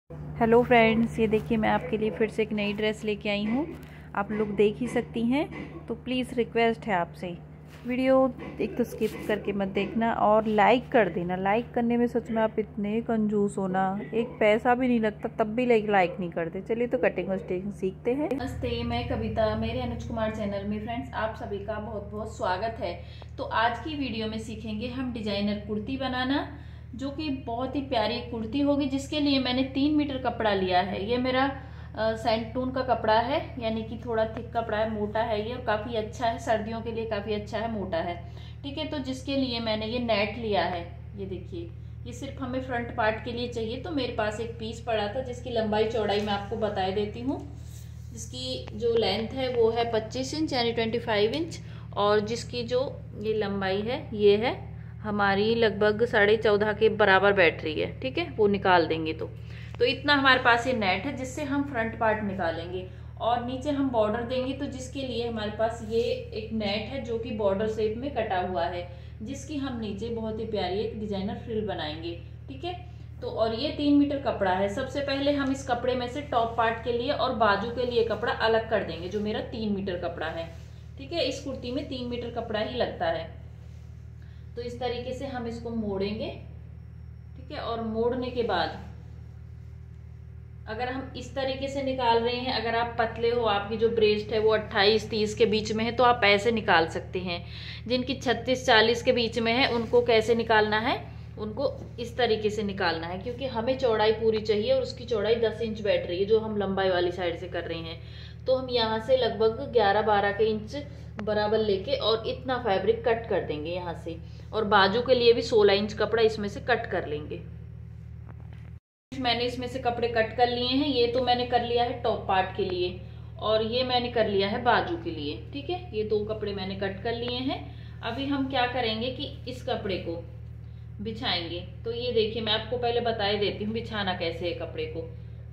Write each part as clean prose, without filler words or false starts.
Hello friends, ये देखिए मैं आपके लिए फिर से एक नई ड्रेस लेके आई हूँ। आप लोग देख ही सकती हैं, तो प्लीज़ रिक्वेस्ट है आपसे, वीडियो एक तो स्किप करके मत देखना और लाइक कर देना। लाइक करने में सच में आप इतने कंजूस हो ना, एक पैसा भी नहीं लगता तब भी लाइक नहीं करते। चलिए तो कटिंग और स्टिचिंग सीखते हैं। नमस्ते, मैं कविता, मेरे अनुज कुमार चैनल में फ्रेंड्स आप सभी का बहुत बहुत स्वागत है। तो आज की वीडियो में सीखेंगे हम डिजाइनर कुर्ती बनाना, जो कि बहुत ही प्यारी कुर्ती होगी, जिसके लिए मैंने 3 मीटर कपड़ा लिया है। ये मेरा सैंडटून का कपड़ा है, यानी कि थोड़ा थिक कपड़ा है, मोटा है ये और काफ़ी अच्छा है, सर्दियों के लिए काफ़ी अच्छा है, मोटा है। ठीक है, तो जिसके लिए मैंने ये नेट लिया है। ये देखिए, ये सिर्फ हमें फ्रंट पार्ट के लिए चाहिए। तो मेरे पास एक पीस पड़ा था जिसकी लंबाई चौड़ाई मैं आपको बता देती हूँ। जिसकी जो लेंथ है वो है 25 इंच यानी 25 इंच, और जिसकी जो ये लंबाई है ये है हमारी लगभग 14.5 के बराबर बैठ रही है। ठीक है, वो निकाल देंगे तो इतना हमारे पास ये नेट है, जिससे हम फ्रंट पार्ट निकालेंगे और नीचे हम बॉर्डर देंगे। तो जिसके लिए हमारे पास ये एक नेट है जो कि बॉर्डर शेप में कटा हुआ है, जिसकी हम नीचे बहुत ही प्यारी एक डिजाइनर फ्रिल बनाएंगे। ठीक है, तो और ये 3 मीटर कपड़ा है। सबसे पहले हम इस कपड़े में से टॉप पार्ट के लिए और बाजू के लिए कपड़ा अलग कर देंगे, जो मेरा 3 मीटर कपड़ा है। ठीक है, इस कुर्ती में 3 मीटर कपड़ा ही लगता है। तो इस तरीके से हम इसको मोड़ेंगे। ठीक है, और मोड़ने के बाद अगर हम इस तरीके से निकाल रहे हैं, अगर आप पतले हो, आपकी जो ब्रेस्ट है वो 28-30 के बीच में है, तो आप ऐसे निकाल सकते हैं। जिनकी 36-40 के बीच में है, उनको कैसे निकालना है, उनको इस तरीके से निकालना है, क्योंकि हमें चौड़ाई पूरी चाहिए और उसकी चौड़ाई 10 इंच बैठ रही है, जो हम लंबाई वाली साइड से कर रहे हैं। तो हम यहाँ से लगभग 11-12 के इंच बराबर लेके और इतना फैब्रिक कट कर देंगे यहाँ से, और बाजू के लिए भी 16 इंच कपड़ा इसमें से कट कर लेंगे। मैंने इसमें से कपड़े कट कर लिए हैं। ये तो मैंने कर लिया है टॉप पार्ट के लिए, और ये मैंने कर लिया है बाजू के लिए। ठीक है, ये 2 कपड़े मैंने कट कर लिए हैं। अभी हम क्या करेंगे कि इस कपड़े को बिछाएंगे। तो ये देखिए, मैं आपको पहले बता देती हूँ बिछाना कैसे है कपड़े को।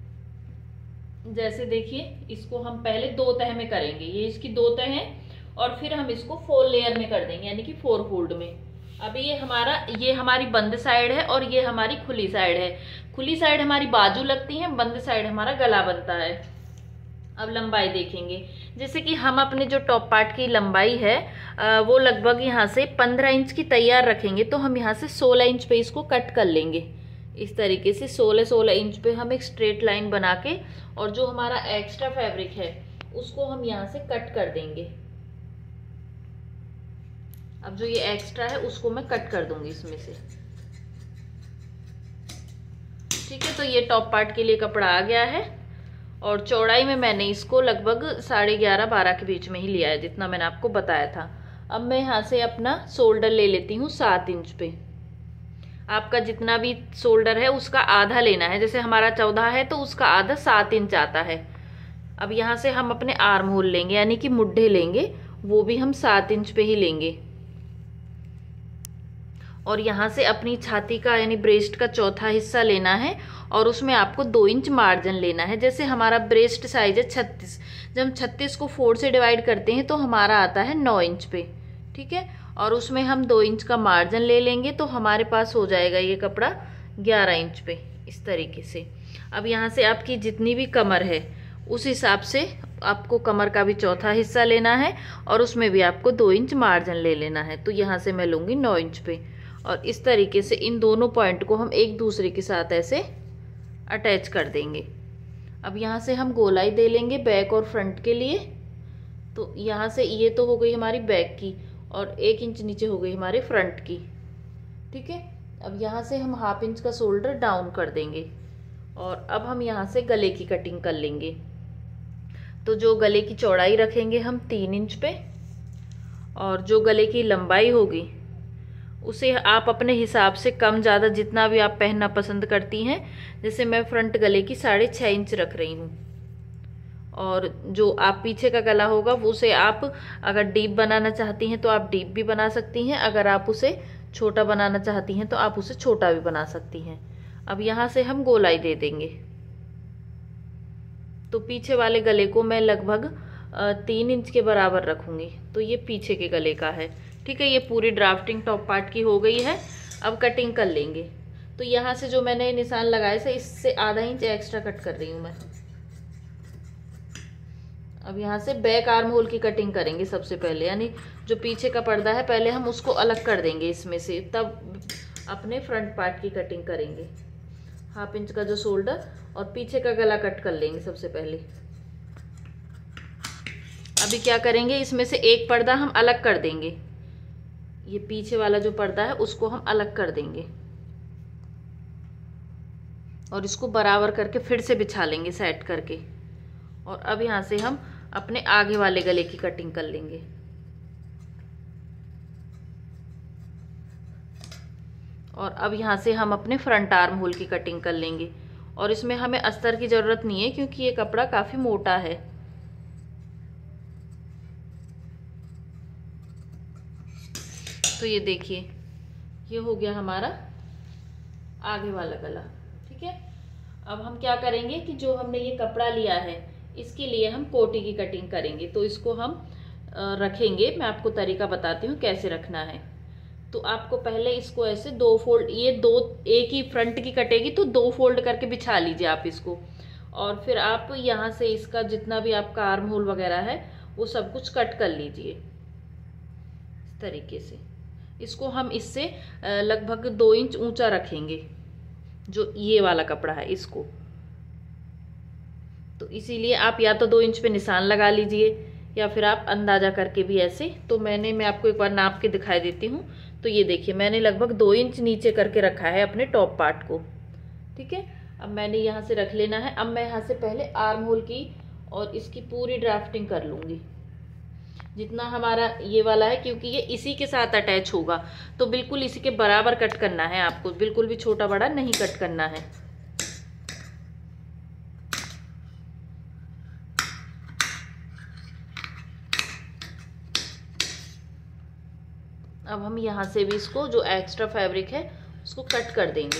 जैसे देखिए, इसको हम पहले 2 तह में करेंगे, ये इसकी 2 तह है, और फिर हम इसको 4 लेयर में कर देंगे, यानी कि 4 फोल्ड में। अभी ये हमारी बंद साइड है और ये हमारी खुली साइड है। खुली साइड हमारी बाजू लगती है, बंद साइड हमारा गला बनता है। अब लंबाई देखेंगे। जैसे कि हम अपने जो टॉप पार्ट की लंबाई है वो लगभग यहाँ से 15 इंच की तैयार रखेंगे, तो हम यहाँ से 16 इंच पे इसको कट कर लेंगे। इस तरीके से 16 इंच पे हम एक स्ट्रेट लाइन बना के, और जो हमारा एक्स्ट्रा फैब्रिक है उसको हम यहाँ से कट कर देंगे। अब जो ये एक्स्ट्रा है उसको मैं कट कर दूंगी इसमें से। ठीक है, तो ये टॉप पार्ट के लिए कपड़ा आ गया है, और चौड़ाई में मैंने इसको लगभग 11.5-12 के बीच में ही लिया है, जितना मैंने आपको बताया था। अब मैं यहाँ से अपना शोल्डर ले लेती हूँ 7 इंच पे। आपका जितना भी शोल्डर है उसका आधा लेना है। जैसे हमारा 14 है तो उसका आधा 7 इंच आता है। अब यहाँ से हम अपने आर्म होल लेंगे, यानी कि मुड्ढे लेंगे, वो भी हम 7 इंच पे ही लेंगे। और यहाँ से अपनी छाती का यानी ब्रेस्ट का चौथा हिस्सा लेना है, और उसमें आपको 2 इंच मार्जिन लेना है। जैसे हमारा ब्रेस्ट साइज है 36, जब हम 36 को 4 से डिवाइड करते हैं तो हमारा आता है 9 इंच पे। ठीक है, और उसमें हम 2 इंच का मार्जिन ले लेंगे, तो हमारे पास हो जाएगा ये कपड़ा 11 इंच पे, इस तरीके से। अब यहाँ से आपकी जितनी भी कमर है उस हिसाब से आपको कमर का भी चौथा हिस्सा लेना है, और उसमें भी आपको 2 इंच मार्जिन ले लेना है। तो यहाँ से मैं लूँगी 9 इंच पे, और इस तरीके से इन दोनों पॉइंट को हम एक दूसरे के साथ ऐसे अटैच कर देंगे। अब यहाँ से हम गोलाई दे लेंगे बैक और फ्रंट के लिए। तो यहाँ से ये तो हो गई हमारी बैक की, और 1 इंच नीचे हो गई हमारे फ्रंट की। ठीक है, अब यहाँ से हम 1/2 इंच का शोल्डर डाउन कर देंगे, और अब हम यहाँ से गले की कटिंग कर लेंगे। तो जो गले की चौड़ाई रखेंगे हम 3 इंच पे, और जो गले की लंबाई होगी उसे आप अपने हिसाब से कम ज़्यादा जितना भी आप पहनना पसंद करती हैं। जैसे मैं फ्रंट गले की 6.5 इंच रख रही हूँ, और जो आप पीछे का गला होगा वो उसे आप अगर डीप बनाना चाहती हैं तो आप डीप भी बना सकती हैं, अगर आप उसे छोटा बनाना चाहती हैं तो आप उसे छोटा भी बना सकती हैं। अब यहाँ से हम गोलाई दे देंगे। तो पीछे वाले गले को मैं लगभग 3 इंच के बराबर रखूँगी। तो ये पीछे के गले का है। ठीक है, ये पूरी ड्राफ्टिंग टॉप पार्ट की हो गई है। अब कटिंग कर लेंगे। तो यहाँ से जो मैंने निशान लगाए थे इससे आधा इंच एक्स्ट्रा कट कर रही हूँ मैं। अब यहाँ से बैक आर्म होल की कटिंग करेंगे सबसे पहले, यानी जो पीछे का पर्दा है पहले हम उसको अलग कर देंगे इसमें से, तब अपने फ्रंट पार्ट की कटिंग करेंगे। 1/2 इंच का जो शोल्डर और पीछे का गला कट कर लेंगे सबसे पहले। अभी क्या करेंगे, इसमें से एक पर्दा हम अलग कर देंगे, ये पीछे वाला जो पर्दा है उसको हम अलग कर देंगे और इसको बराबर करके फिर से बिछा लेंगे सेट करके। और अब यहाँ से हम अपने आगे वाले गले की कटिंग कर लेंगे। और अब यहाँ से हम अपने फ्रंट आर्म होल की कटिंग कर लेंगे। और इसमें हमें अस्तर की ज़रूरत नहीं है क्योंकि ये कपड़ा काफ़ी मोटा है। तो ये देखिए, ये हो गया हमारा आगे वाला गला। ठीक है, अब हम क्या करेंगे कि जो हमने ये कपड़ा लिया है इसके लिए हम कोटी की कटिंग करेंगे। तो इसको हम रखेंगे, मैं आपको तरीका बताती हूँ कैसे रखना है। तो आपको पहले इसको ऐसे 2 फोल्ड, ये 2 एक ही फ्रंट की कटेगी तो 2 फोल्ड करके बिछा लीजिए आप इसको। और फिर आप यहाँ से इसका जितना भी आपका आर्म होल वगैरह है वो सब कुछ कट कर लीजिए इस तरीके से। इसको हम इससे लगभग 2 इंच ऊंचा रखेंगे, जो ये वाला कपड़ा है इसको। तो इसीलिए आप या तो 2 इंच पे निशान लगा लीजिए या फिर आप अंदाजा करके भी ऐसे। तो मैं आपको एक बार नाप के दिखाई देती हूँ। तो ये देखिए, मैंने लगभग 2 इंच नीचे करके रखा है अपने टॉप पार्ट को। ठीक है, अब मैंने यहाँ से रख लेना है। अब मैं यहाँ से पहले आर्म होल की और इसकी पूरी ड्राफ्टिंग कर लूँगी, जितना हमारा ये वाला है, क्योंकि ये इसी के साथ अटैच होगा। तो बिल्कुल इसी के बराबर कट करना है आपको, बिल्कुल भी छोटा बड़ा नहीं कट करना है। अब हम यहाँ से भी इसको जो एक्स्ट्रा फैब्रिक है उसको कट कर देंगे।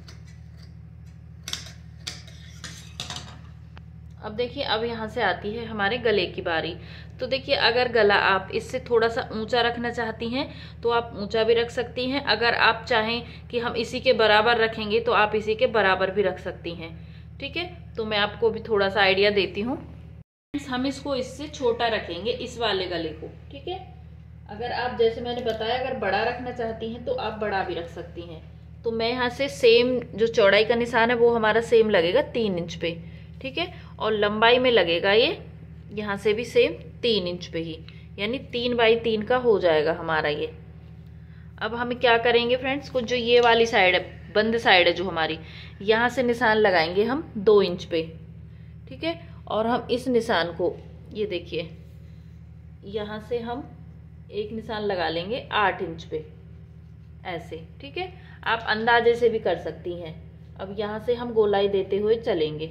अब देखिए, अब यहाँ से आती है हमारे गले की बारी। तो देखिए, अगर गला आप इससे थोड़ा सा ऊंचा रखना चाहती हैं तो आप ऊंचा भी रख सकती हैं। अगर आप चाहें कि हम इसी के बराबर रखेंगे तो आप इसी के बराबर भी रख सकती हैं। ठीक है, तो मैं आपको भी थोड़ा सा आइडिया देती हूँ। हम इसको इससे छोटा रखेंगे, इस वाले गले को। ठीक है, अगर आप जैसे मैंने बताया अगर बड़ा रखना चाहती हैं तो आप बड़ा भी रख सकती हैं। तो मैं यहाँ से सेम जो चौड़ाई का निशान है वो हमारा सेम लगेगा 3 इंच पे। ठीक है, और लंबाई में लगेगा ये यहाँ से भी सेम 3 इंच पे ही, यानी 3x3 का हो जाएगा हमारा ये। अब हम क्या करेंगे फ्रेंड्स, को जो ये वाली साइड है, बंद साइड है जो हमारी, यहाँ से निशान लगाएंगे हम 2 इंच पे। ठीक है, और हम इस निशान को, ये देखिए, यहाँ से हम एक निशान लगा लेंगे 8 इंच पे ऐसे। ठीक है, आप अंदाजे से भी कर सकती हैं। अब यहाँ से हम गोलाई देते हुए चलेंगे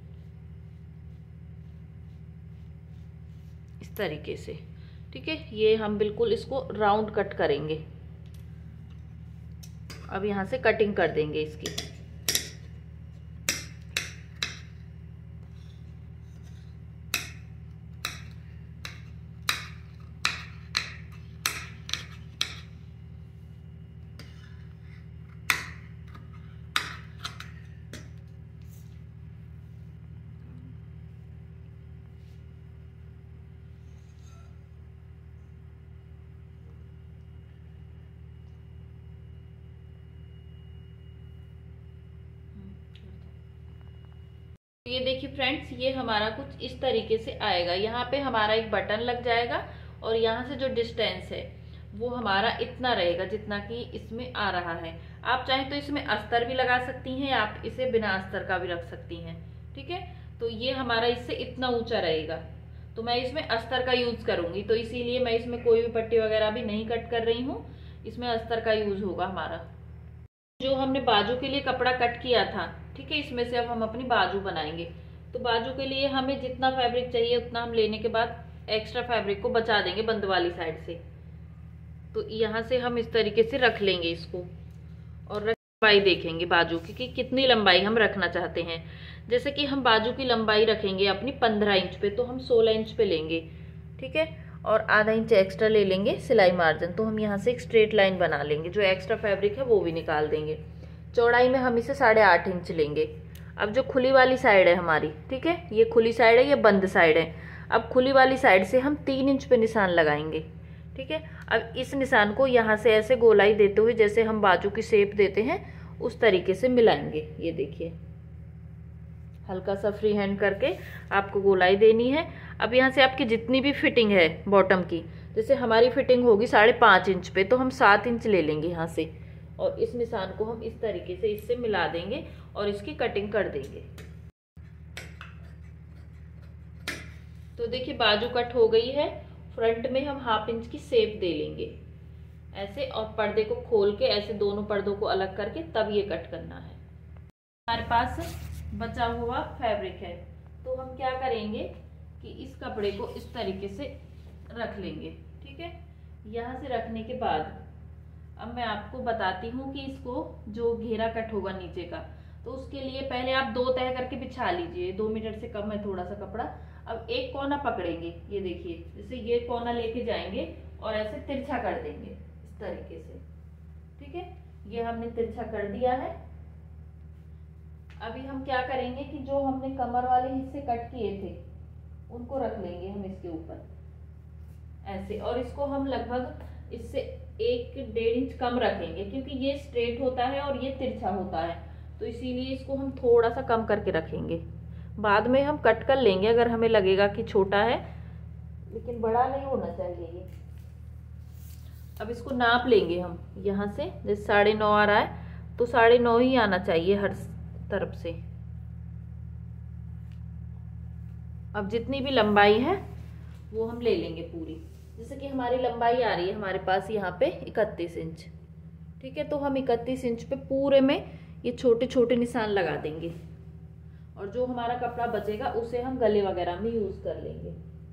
इस तरीके से। ठीक है, ये हम बिल्कुल इसको राउंड कट करेंगे। अब यहाँ से कटिंग कर देंगे इसकी। ये देखिए फ्रेंड्स, ये हमारा कुछ इस तरीके से आएगा। यहाँ पे हमारा एक बटन लग जाएगा और यहाँ से जो डिस्टेंस है वो हमारा इतना रहेगा जितना कि इसमें आ रहा है। आप चाहें तो इसमें अस्तर भी लगा सकती हैं, आप इसे बिना अस्तर का भी रख सकती हैं। ठीक है, तो ये हमारा इससे इतना ऊंचा रहेगा। तो मैं इसमें अस्तर का यूज करूंगी, तो इसीलिए मैं इसमें कोई भी पट्टी वगैरह भी नहीं कट कर रही हूँ, इसमें अस्तर का यूज होगा हमारा। जो हमने बाजू के लिए कपड़ा कट किया था, ठीक है, इसमें से अब हम अपनी बाजू बनाएंगे। तो बाजू के लिए हमें जितना फैब्रिक चाहिए उतना हम लेने के बाद एक्स्ट्रा फैब्रिक को बचा देंगे बंद वाली साइड से। तो यहाँ से हम इस तरीके से रख लेंगे इसको और लंबाई देखेंगे बाजू की कि कितनी लंबाई हम रखना चाहते हैं। जैसे कि हम बाजू की लंबाई रखेंगे अपनी 15 इंच पे, तो हम 16 इंच पे लेंगे। ठीक है, और आधा इंच एक्स्ट्रा ले लेंगे सिलाई मार्जिन। तो हम यहाँ से एक स्ट्रेट लाइन बना लेंगे, जो एक्स्ट्रा फैब्रिक है वो भी निकाल देंगे। चौड़ाई में हम इसे 8.5 इंच लेंगे। अब जो खुली वाली साइड है हमारी, ठीक है, ये खुली साइड है, ये बंद साइड है। अब खुली वाली साइड से हम 3 इंच पे निशान लगाएंगे, ठीक है। अब इस निशान को यहाँ से ऐसे गोलाई देते हुए, जैसे हम बाजू की शेप देते हैं उस तरीके से मिलाएंगे। ये देखिए, हल्का सा फ्री हैंड करके आपको गोलाई देनी है। अब यहाँ से आपकी जितनी भी फिटिंग है बॉटम की, जैसे हमारी फिटिंग होगी 5.5 इंच पे, तो हम 7 इंच ले लेंगे यहाँ से, और इस निशान को हम इस तरीके से इससे मिला देंगे और इसकी कटिंग कर देंगे। तो देखिए बाजू कट हो गई है। फ्रंट में हम 1/2 इंच की शेप दे लेंगे ऐसे, और पर्दे को खोल के ऐसे दोनों पर्दों को अलग करके तब ये कट करना है। हमारे पास बचा हुआ फैब्रिक है, तो हम क्या करेंगे कि इस कपड़े को इस तरीके से रख लेंगे, ठीक है। यहाँ से रखने के बाद अब मैं आपको बताती हूँ कि इसको जो घेरा कट होगा नीचे का, तो उसके लिए पहले आप 2 तह करके बिछा लीजिए। 2 मीटर से कम है थोड़ा सा कपड़ा। अब एक कोना पकड़ेंगे, ये देखिए, जैसे ये कोना लेके जाएंगे और ऐसे तिरछा कर देंगे इस तरीके से, ठीक है। ये हमने तिरछा कर दिया है। अभी हम क्या करेंगे कि जो हमने कमर वाले हिस्से कट किए थे उनको रख लेंगे हम इसके ऊपर ऐसे, और इसको हम लगभग इससे 1-1.5 इंच कम रखेंगे, क्योंकि ये स्ट्रेट होता है और ये तिरछा होता है, तो इसीलिए इसको हम थोड़ा सा कम करके रखेंगे। बाद में हम कट कर लेंगे अगर हमें लगेगा कि छोटा है, लेकिन बड़ा नहीं होना चाहिए ये। अब इसको नाप लेंगे हम यहाँ से, जैसे 9.5 आ रहा है तो 9.5 ही आना चाहिए हर तरफ से। अब जितनी भी लंबाई है वो हम ले लेंगे पूरी। जैसे कि हमारी लंबाई आ रही है हमारे पास यहाँ पे 31 इंच, ठीक है। तो हम 31 इंच पे पूरे में ये छोटे छोटे निशान लगा देंगे, और जो हमारा कपड़ा बचेगा उसे हम गले वगैरह में यूज कर लेंगे।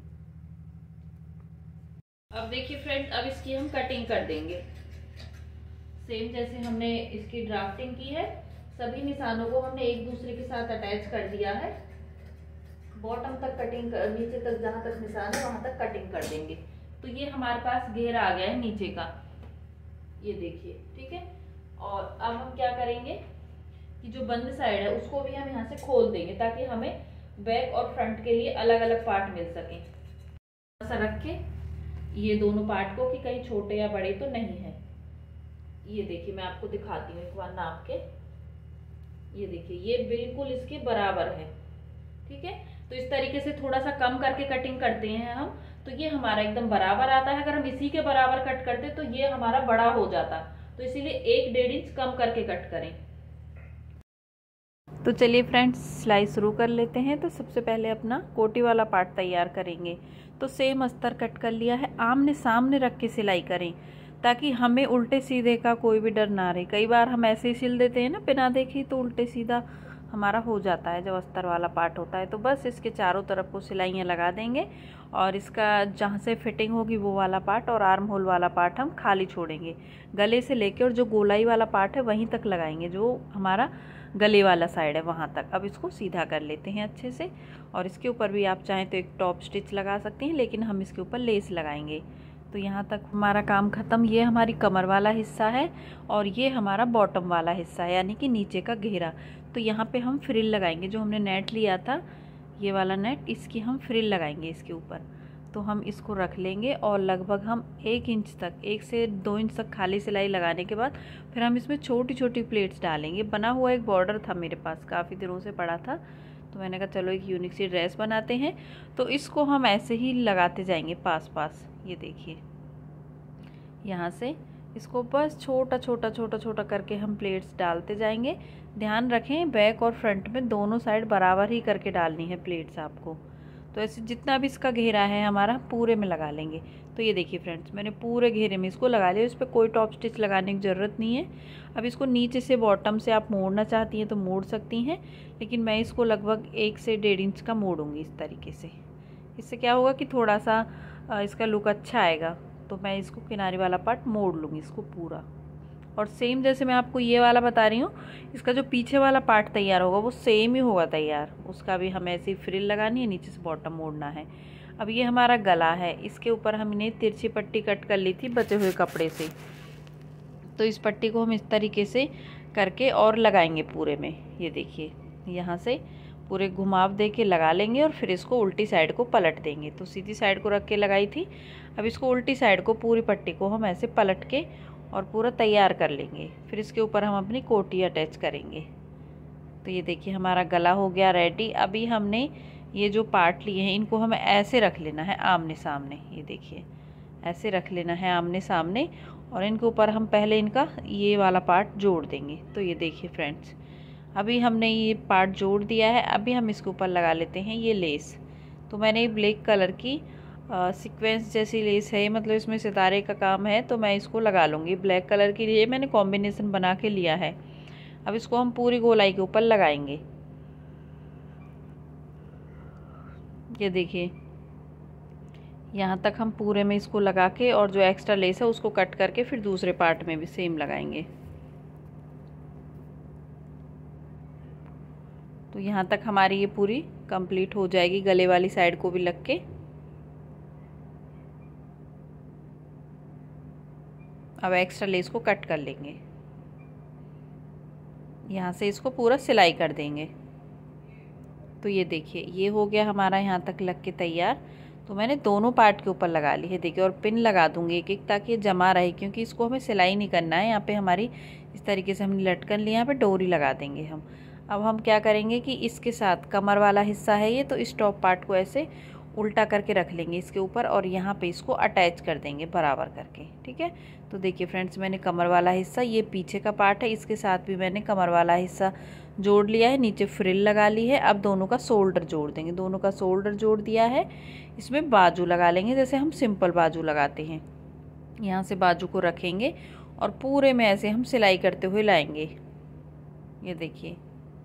अब देखिए फ्रेंड, अब इसकी हम कटिंग कर देंगे सेम जैसे हमने इसकी ड्राफ्टिंग की है। सभी निशानों को हमने एक दूसरे के साथ अटैच कर दिया है। बॉटम तक कटिंग, नीचे तक जहां तक निशान है वहां तक कटिंग कर देंगे। तो ये हमारे पास घेरा आ गया है नीचे का, ये देखिए, ठीक है। और अब हम क्या करेंगे कि जो बंद साइड है उसको भी हम यहाँ से खोल देंगे, ताकि हमें बैक और फ्रंट के लिए अलग अलग पार्ट मिल सके। ऐसा रख के ये दोनों पार्ट को कि कहीं छोटे या बड़े तो नहीं है। ये देखिए, मैं आपको दिखाती हूँ एक बार नाप के। ये देखिए, ये बिल्कुल इसके बराबर है, ठीक है। तो इस तरीके से थोड़ा सा कम करके कटिंग करते हैं हम, तो ये हमारा एकदम बराबर आता है। अगर हम इसी के बराबर कट करते तो ये हमारा बड़ा हो जाता, तो इसीलिए 1-1.5 इंच कम करके कट करें। तो चलिए फ्रेंड्स, सिलाई शुरू कर लेते हैं। तो सबसे पहले अपना कोटी वाला पार्ट तैयार करेंगे। तो सेम अस्तर कट कर लिया है, आमने सामने रख के सिलाई करें, ताकि हमें उल्टे सीधे का कोई भी डर ना रहे। कई बार हम ऐसे ही सिल देते हैं ना बिना देखे, तो उल्टे सीधा हमारा हो जाता है जब अस्तर वाला पार्ट होता है। तो बस इसके चारों तरफ को सिलाइयाँ लगा देंगे, और इसका जहाँ से फिटिंग होगी वो वाला पार्ट और आर्म होल वाला पार्ट हम खाली छोड़ेंगे। गले से लेके और जो गोलाई वाला पार्ट है वहीं तक लगाएंगे, जो हमारा गले वाला साइड है वहाँ तक। अब इसको सीधा कर लेते हैं अच्छे से, और इसके ऊपर भी आप चाहें तो एक टॉप स्टिच लगा सकते हैं, लेकिन हम इसके ऊपर लेस लगाएंगे। तो यहाँ तक हमारा काम ख़त्म। ये हमारी कमर वाला हिस्सा है और ये हमारा बॉटम वाला हिस्सा है, यानी कि नीचे का घेरा। तो यहाँ पे हम फ्रिल लगाएंगे, जो हमने नेट लिया था ये वाला नेट, इसकी हम फ्रिल लगाएंगे इसके ऊपर। तो हम इसको रख लेंगे, और लगभग हम 1 इंच तक, 1 से 2 इंच तक खाली सिलाई लगाने के बाद फिर हम इसमें छोटी छोटी प्लेट्स डालेंगे। बना हुआ एक बॉर्डर था मेरे पास, काफ़ी दिनों से पड़ा था, तो मैंने कहा चलो एक यूनिक सी ड्रेस बनाते हैं। तो इसको हम ऐसे ही लगाते जाएंगे पास पास। ये देखिए, यहाँ से इसको बस छोटा छोटा छोटा छोटा करके हम प्लेट्स डालते जाएंगे। ध्यान रखें बैक और फ्रंट में दोनों साइड बराबर ही करके डालनी है प्लेट्स आपको। तो ऐसे जितना भी इसका घेरा है हमारा पूरे में लगा लेंगे। तो ये देखिए फ्रेंड्स, मैंने पूरे घेरे में इसको लगा लिया। इस पर कोई टॉप स्टिच लगाने की ज़रूरत नहीं है। अब इसको नीचे से बॉटम से आप मोड़ना चाहती हैं तो मोड़ सकती हैं, लेकिन मैं इसको लगभग 1 से 1.5 इंच का मोड़ूंगी इस तरीके से। इससे क्या होगा कि थोड़ा सा इसका लुक अच्छा आएगा। तो मैं इसको किनारे वाला पार्ट मोड़ लूँगी इसको पूरा। और सेम जैसे मैं आपको ये वाला बता रही हूँ, इसका जो पीछे वाला पार्ट तैयार होगा वो सेम ही होगा तैयार। उसका भी हमें ऐसी फ्रिल लगानी है, नीचे से बॉटम मोड़ना है। अब ये हमारा गला है, इसके ऊपर हमने तिरछी पट्टी कट कर ली थी बचे हुए कपड़े से। तो इस पट्टी को हम इस तरीके से करके और लगाएंगे पूरे में। ये देखिए यहाँ से पूरे घुमाव दे के लगा लेंगे और फिर इसको उल्टी साइड को पलट देंगे। तो सीधी साइड को रख के लगाई थी, अब इसको उल्टी साइड को पूरी पट्टी को हम ऐसे पलट के और पूरा तैयार कर लेंगे। फिर इसके ऊपर हम अपनी कोटी अटैच करेंगे। तो ये देखिए हमारा गला हो गया रेडी। अभी हमने ये जो पार्ट लिए हैं इनको हमें ऐसे रख लेना है आमने सामने। ये देखिए ऐसे रख लेना है आमने सामने और इनके ऊपर हम पहले इनका ये वाला पार्ट जोड़ देंगे। तो ये देखिए फ्रेंड्स, अभी हमने ये पार्ट जोड़ दिया है। अभी हम इसके ऊपर लगा लेते हैं ये लेस। तो मैंने ब्लैक कलर की सीक्वेंस जैसी लेस है, मतलब इसमें सितारे का काम है, तो मैं इसको लगा लूँगी। ब्लैक कलर की लिए मैंने कॉम्बिनेशन बना के लिया है। अब इसको हम पूरी गोलाई के ऊपर लगाएंगे। ये देखिए यहाँ तक हम पूरे में इसको लगा के और जो एक्स्ट्रा लेस है उसको कट करके फिर दूसरे पार्ट में भी सेम लगाएंगे। तो यहाँ तक हमारी ये पूरी कंप्लीट हो जाएगी, गले वाली साइड को भी लग के। अब एक्स्ट्रा लेस को कट कर लेंगे, यहाँ से इसको पूरा सिलाई कर देंगे। तो ये देखिए ये हो गया हमारा यहाँ तक लग के तैयार। तो मैंने दोनों पार्ट के ऊपर लगा ली है देखिए, और पिन लगा दूंगी एक एक ताकि ये जमा रहे, क्योंकि इसको हमें सिलाई नहीं करना है। यहाँ पे हमारी इस तरीके से हमने लटकन ली, यहाँ पे डोरी लगा देंगे हम। अब हम क्या करेंगे कि इसके साथ कमर वाला हिस्सा है ये, तो इस टॉप पार्ट को ऐसे उल्टा करके रख लेंगे इसके ऊपर और यहाँ पे इसको अटैच कर देंगे बराबर करके। ठीक है, तो देखिए फ्रेंड्स मैंने कमर वाला हिस्सा, ये पीछे का पार्ट है, इसके साथ भी मैंने कमर वाला हिस्सा जोड़ लिया है, नीचे फ्रिल लगा ली है। अब दोनों का शोल्डर जोड़ देंगे। दोनों का शोल्डर जोड़ दिया है, इसमें बाजू लगा लेंगे जैसे हम सिंपल बाजू लगाते हैं। यहाँ से बाजू को रखेंगे और पूरे में ऐसे हम सिलाई करते हुए लाएंगे। ये देखिए,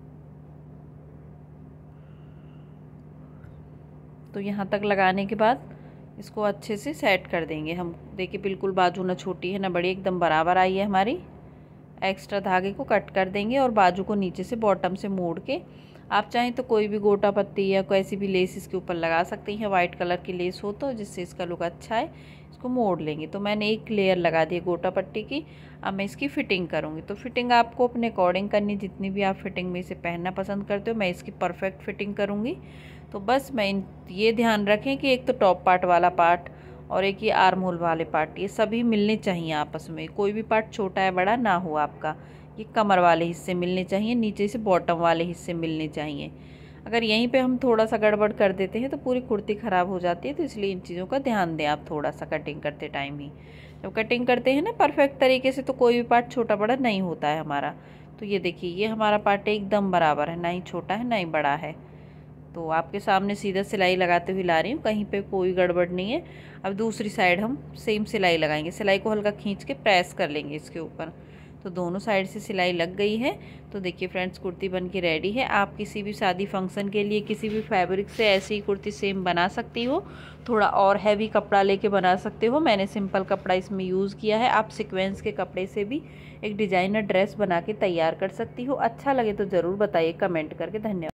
तो यहाँ तक लगाने के बाद इसको अच्छे से सेट कर देंगे हम। देखिए बिल्कुल बाजू ना छोटी है ना बड़ी, एकदम बराबर आई है हमारी। एक्स्ट्रा धागे को कट कर देंगे और बाजू को नीचे से बॉटम से मोड़ के, आप चाहें तो कोई भी गोटा पत्ती या कैसी भी लेस इसके ऊपर लगा सकती हैं, वाइट कलर की लेस हो तो, जिससे इसका लुक अच्छा है। इसको मोड़ लेंगे। तो मैंने एक लेयर लगा दी गोटा पट्टी की। अब मैं इसकी फ़िटिंग करूँगी। तो फिटिंग आपको अपने अकॉर्डिंग करनी, जितनी भी आप फिटिंग में इसे पहनना पसंद करते हो। मैं इसकी परफेक्ट फिटिंग करूँगी। तो बस मैं ये ध्यान रखें कि एक तो टॉप पार्ट वाला पार्ट और एक ये आर्म होल वाले पार्ट, ये सभी मिलने चाहिए आपस में। कोई भी पार्ट छोटा या बड़ा ना हो आपका। ये कमर वाले हिस्से मिलने चाहिए, नीचे से बॉटम वाले हिस्से मिलने चाहिए। अगर यहीं पे हम थोड़ा सा गड़बड़ कर देते हैं तो पूरी कुर्ती ख़राब हो जाती है। तो इसलिए इन चीज़ों का ध्यान दें आप थोड़ा सा कटिंग करते टाइम ही। जब कटिंग करते हैं ना परफेक्ट तरीके से, तो कोई भी पार्ट छोटा बड़ा नहीं होता है हमारा। तो ये देखिए ये हमारा पार्ट एकदम बराबर है, ना ही छोटा है ना ही बड़ा है। तो आपके सामने सीधा सिलाई लगाते हुए ला रही हूँ, कहीं पे कोई गड़बड़ नहीं है। अब दूसरी साइड हम सेम सिलाई लगाएंगे। सिलाई को हल्का खींच के प्रेस कर लेंगे इसके ऊपर। तो दोनों साइड से सिलाई लग गई है। तो देखिए फ्रेंड्स कुर्ती बन के रेडी है। आप किसी भी शादी फंक्शन के लिए किसी भी फैब्रिक से ऐसी ही कुर्ती सेम बना सकती हो। थोड़ा और हैवी कपड़ा लेके बना सकते हो। मैंने सिंपल कपड़ा इसमें यूज़ किया है। आप सीक्वेंस के कपड़े से भी एक डिज़ाइनर ड्रेस बना के तैयार कर सकती हो। अच्छा लगे तो ज़रूर बताइए कमेंट करके। धन्यवाद।